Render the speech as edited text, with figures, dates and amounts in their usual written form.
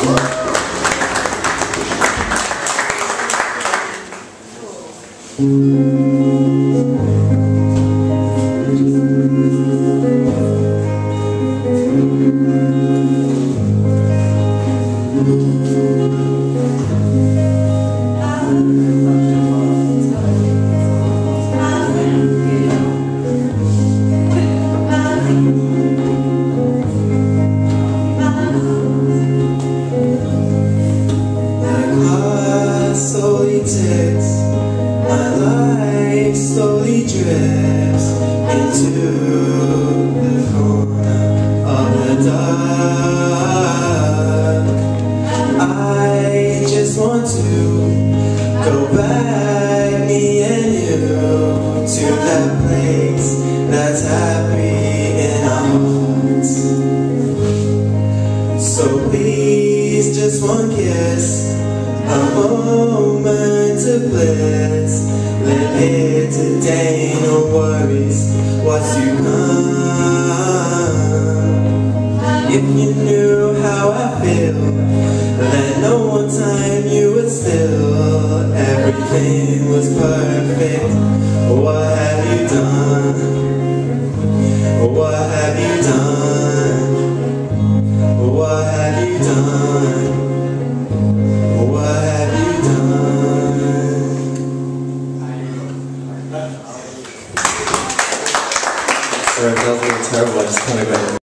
Slowly drifts into the corner of the dark. I just want to go back, me and you, to that place that's happy in our hearts. So please, just one kiss, a moment of bliss. Live here today, no worries what's to come. If you knew how I feel, then no one time you would still. Everything was perfect, what have you done?